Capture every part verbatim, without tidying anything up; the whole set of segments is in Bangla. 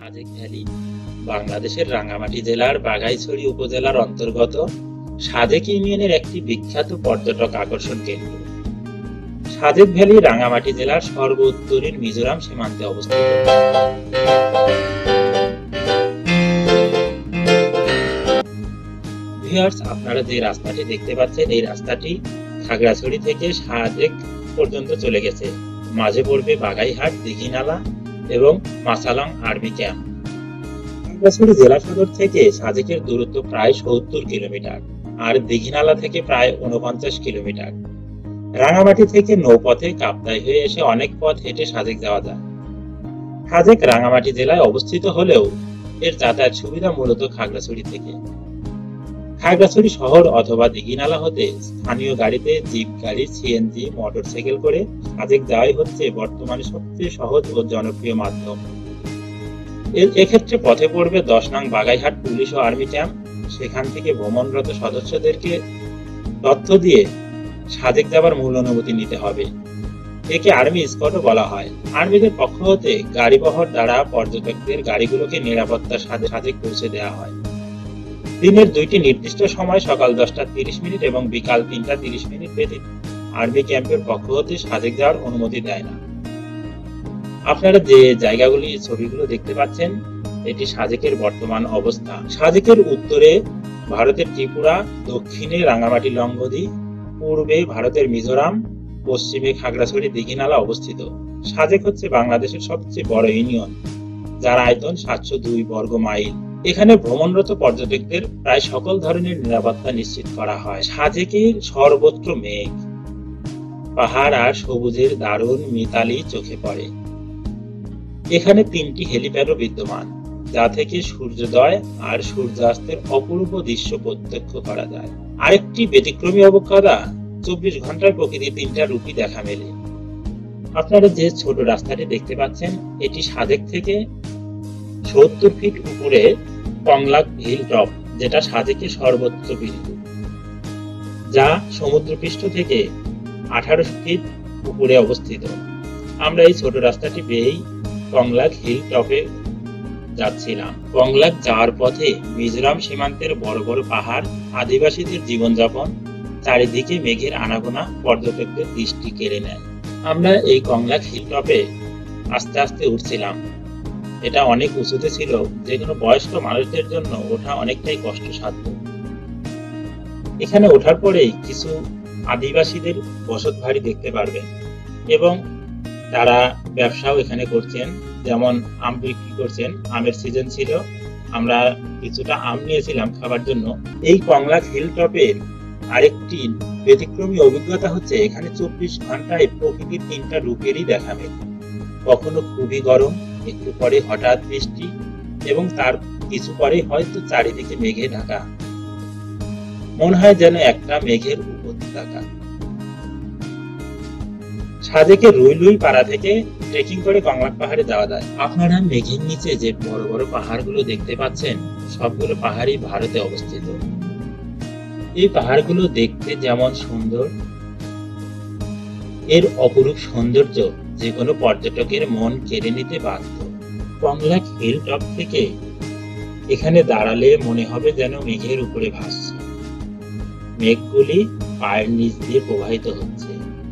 সাজেক ভ্যালি বাংলাদেশের রাঙ্গামাটি জেলার বাঘাইছড়ি উপজেলার অন্তর্গত সাজেক ইউনিয়নের একটি বিখ্যাত পর্যটক আকর্ষণ কেন্দ্র। সাজেক ভ্যালি রাঙ্গামাটি জেলার সর্ব উত্তরের মিজোরাম সীমান্তে অবস্থিত। ভিউয়ার্স, আপনারা যে রাস্তাটি দেখতে পাচ্ছেন এই রাস্তাটি খাগড়াছড়ি থেকে সাজেক পর্যন্ত চলে গেছে। মাঝে পড়বে বাগাইহাট, দিঘিনালা এবং মাসালং আর্মি ক্যাম্প। খাগড়াছড়ি জেলা সদর থেকে সাজেকের দূরত্ব প্রায় সত্তর কিলোমিটার আর দিঘিনালা থেকে প্রায় উনপঞ্চাশ কিলোমিটার। রাঙ্গামাটি থেকে নৌপথে কাপ্তাই হয়ে এসে অনেক পথ হেঁটে সাজেক যাওয়া যায়। সাজেক রাঙ্গামাটি জেলায় অবস্থিত হলেও এর যাতায়াত সুবিধা মূলত খাগড়াছড়ি থেকে। খাগড়াছড়ি শহর অথবা দিঘিনালা হতে স্থানীয় গাড়িতে, জিপ গাড়ি, সিএনজি, মোটরসাইকেল করে সাজেক যাওয়াই হচ্ছে বর্তমানে সবচেয়ে সহজ ও জনপ্রিয় মাধ্যম। এক্ষেত্রে পথে পড়বে দশ নং বাগাইহাট পুলিশ ও আর্মি ক্যাম্প। সেখান থেকে ভ্রমণরত সদস্যদেরকে তথ্য দিয়ে সাজেক যাবার মূল অনুমতি নিতে হবে। একে আর্মি স্কটও বলা হয়। আর্মিদের পক্ষ হতে গাড়িবহর দ্বারা পর্যটকদের গাড়িগুলোকে নিরাপত্তার সাথে সাজেক পৌঁছে দেওয়া হয়। দিনের দুইটি নির্দিষ্ট সময় সকাল দশটা তিরিশ মিনিট এবং বিকাল তিনটা তিরিশ মিনিট ব্যতীত আর্মি ক্যাম্পের পক্ষ হতে সাজেক যাওয়ার অনুমতি দেয় না। আপনারা যে জায়গাগুলি ছবিগুলো দেখতে পাচ্ছেন এটি সাজেকের বর্তমান অবস্থা। সাজেকের উত্তরে ভারতের ত্রিপুরা, দক্ষিণে রাঙ্গামাটি লংগদী, পূর্বে ভারতের মিজোরাম, পশ্চিমে খাগড়াছড়ি দিঘিনালা অবস্থিত। সাজেক হচ্ছে বাংলাদেশের সবচেয়ে বড় ইউনিয়ন, যার আয়তন সাতশো দুই বর্গ মাইল। এখানে ভ্রমণরত পর্যটকদের প্রায় সকল ধরনের নিরাপত্তা নিশ্চিত করা হয়। সাজেকের সর্বত্র মেঘ, পাহাড় আর সবুজের দারুণ মিতালি চোখে পড়ে। এখানে তিনটি হেলিপ্যাডও বিদ্যমান, যা থেকে সূর্যোদয় আর সূর্যাস্তের অপূর্ব দৃশ্য প্রত্যক্ষ করা যায়। আরেকটি ব্যতিক্রমী অবকাঠা, চব্বিশ ঘন্টায় প্রকৃতির তিনটা রূপই দেখা মেলে। আপনারা যে ছোট রাস্তাটি দেখতে পাচ্ছেন এটি সাজেক থেকে সত্তর ফিট উপরে কংলাক হিল টপ, যেটা সাজেকের সর্বোচ্চ বিন্দু, যা সমুদ্রপৃষ্ঠ থেকে আঠারো ফিট উপরে অবস্থিত। আমরা এই ছোট রাস্তাটি বেয়েই কংলাক হিল টপে যাচ্ছিলাম। কংলাক যাওয়ার পথে মিজোরাম সীমান্তের বড় বড় পাহাড়, আদিবাসীদের জীবনযাপন, চারিদিকে মেঘের আনাগোনা পর্যটকদের দৃষ্টি কেড়ে নেয়। আমরা এই কংলাক হিল টপে আস্তে আস্তে উঠছিলাম। এটা অনেক উঁচুতে ছিল, যে কোনো বয়স্ক মানুষদের জন্য ওঠা অনেকটাই কষ্টসাধ্য। এখানে ওঠার পরেই কিছু আদিবাসীদের বসত বাড়ি দেখতে পারবেন এবং তারা ব্যবসাও এখানে করছেন, যেমন আম বিক্রি করছেন। আমের সিজন ছিল, আমরা কিছুটা আম নিয়েছিলাম খাবার জন্য। এই কংলাক হিল টপের আরেকটি ব্যতিক্রমী অভিজ্ঞতা হচ্ছে এখানে চব্বিশ ঘন্টায় প্রকৃতির তিনটা রূপেরই দেখা মেলে। কখনো খুবই গরম, একটু পরে হঠাৎ বৃষ্টি এবং তার কিছু পরে হয়তো চারিদিকে মেঘে ঢাকা। মনে হয় যেন একটা মেঘের উপত্যকা। সাজেকের রুইলুই পাড়া থেকে ট্রেকিং করে কংলাক পাহাড়ে যাওয়া যায়। আপনারা মেঘের নিচে যে বড় বড় পাহাড়গুলো দেখতে পাচ্ছেন সবগুলো পাহাড়ই ভারতে অবস্থিত। এই পাহাড়গুলো দেখতে যেমন সুন্দর, এর অপরূপ সৌন্দর্য যে কোনো পর্যটকের মন কেড়ে নিতে বাধ্য। কংলাক হিল টপ থেকে এখানে দাঁড়ালে মনে হবে যেন মেঘের উপরে ভাসছে, মেঘগুলি পায়ের নিচ দিয়ে প্রবাহিত হচ্ছে।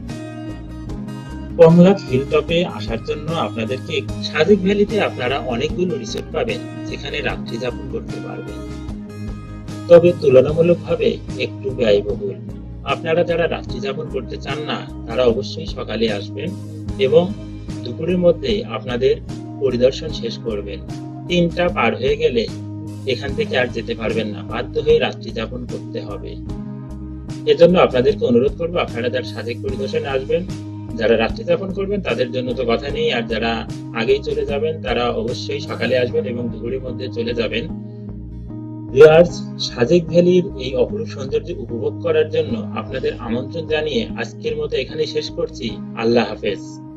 কংলাক হিল টপে আসার জন্য আপনাদেরকে সাজেক ভ্যালিতে আপনারা অনেকগুলো রিসোর্ট পাবেন, যেখানে রাত্রি যাপন করতে পারবেন, তবে তুলনামূলকভাবে একটু ব্যয়বহুল। আপনারা যারা রাত্রি যাপন করতে চান না তারা অবশ্যই সকালে আসবেন এবং দুপুরের মধ্যে আপনাদের পরিদর্শন শেষ করবেন। তিনটা পার হয়ে গেলে এখান থেকে আর যেতে পারবেন না, বাধ্য হয়ে রাত্রি যাপন করতে হবে। এজন্য আপনাদেরকে অনুরোধ করবো, আপনারা যারা সাজেক পরিদর্শনে আসবেন, যারা রাত্রি যাপন করবেন তাদের জন্য তো কথা নেই, আর যারা আগেই চলে যাবেন তারা অবশ্যই সকালে আসবেন এবং দুপুরের মধ্যে চলে যাবেন। ভিউয়ার্স, সাজেক ভ্যালির এই অপরূপ সৌন্দর্য উপভোগ করার জন্য আপনাদের আমন্ত্রণ জানিয়ে আজকের মতো এখানে শেষ করছি। আল্লাহ হাফেজ।